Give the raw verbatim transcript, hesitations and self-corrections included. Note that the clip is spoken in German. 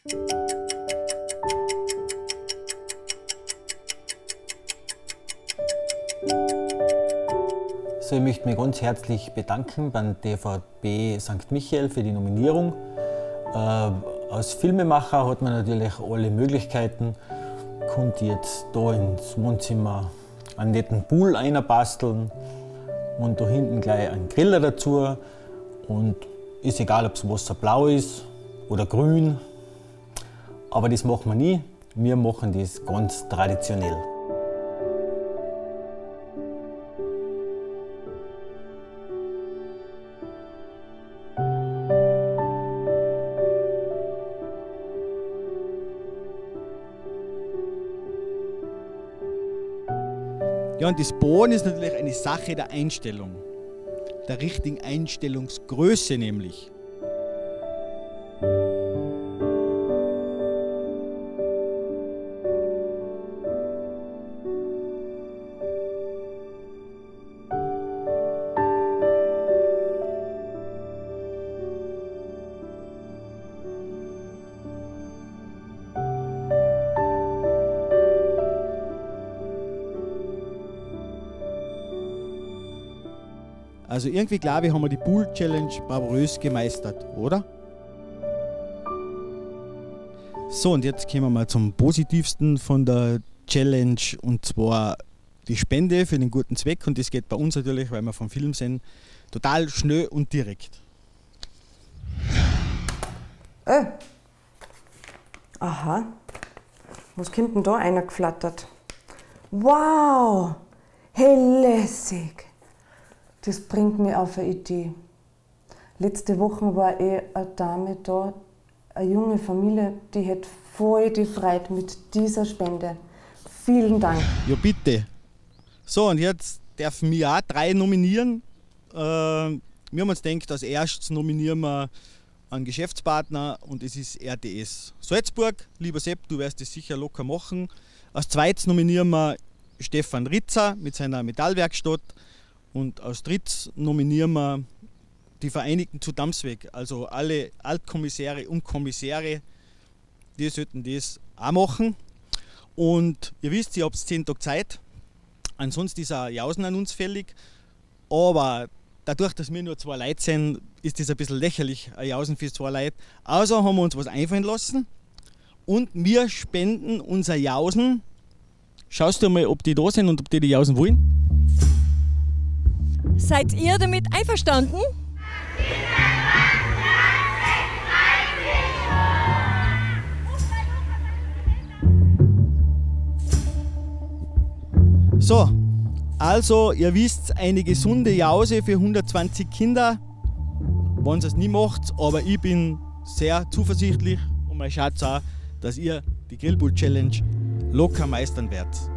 So, ich möchte mich ganz herzlich bedanken beim D V B Sankt Michael für die Nominierung. Äh, als Filmemacher hat man natürlich alle Möglichkeiten. Konnte jetzt da ins Wohnzimmer einen netten Pool einbasteln und da hinten gleich einen Griller dazu. Und ist egal, ob das Wasser blau ist oder grün, aber das machen wir nie. Wir machen das ganz traditionell. Ja, und das Bohren ist natürlich eine Sache der Einstellung, der richtigen Einstellungsgröße nämlich. Also irgendwie glaube ich, haben wir die Pool Challenge bravourös gemeistert, oder? So, und jetzt kommen wir mal zum Positivsten von der Challenge, und zwar die Spende für den guten Zweck. Und das geht bei uns natürlich, weil wir vom Film sind, total schnell und direkt. Äh. Aha. Was kommt denn da einer geflattert? Wow! Hey, lässig! Das bringt mich auf eine Idee. Letzte Woche war eh eine Dame da, eine junge Familie, die hätte voll die Freude mit dieser Spende. Vielen Dank. Ja, bitte. So, und jetzt dürfen wir auch drei nominieren. Äh, wir haben uns gedacht, als erstes nominieren wir einen Geschäftspartner, und es ist R T S Salzburg. Lieber Sepp, du wirst das sicher locker machen. Als zweites nominieren wir Stefan Ritzer mit seiner Metallwerkstatt. Und als drittes nominieren wir die Vereinigten zu Damsweg, also alle Altkommissäre und Kommissäre, die sollten das auch machen. Und ihr wisst, ihr habt zehn Tage Zeit, ansonsten ist ein Jausen an uns fällig, aber dadurch, dass wir nur zwei Leute sind, ist das ein bisschen lächerlich, ein Jausen für zwei Leute. Also haben wir uns was einfallen lassen und wir spenden unser Jausen. Schaust du mal, ob die da sind und ob die die Jausen wollen? Seid ihr damit einverstanden? So, also ihr wisst, eine gesunde Jause für hundertzwanzig Kinder, wenn ihr es nie macht, aber ich bin sehr zuversichtlich und mal schaut auch, dass ihr die Grillbull Challenge locker meistern werdet.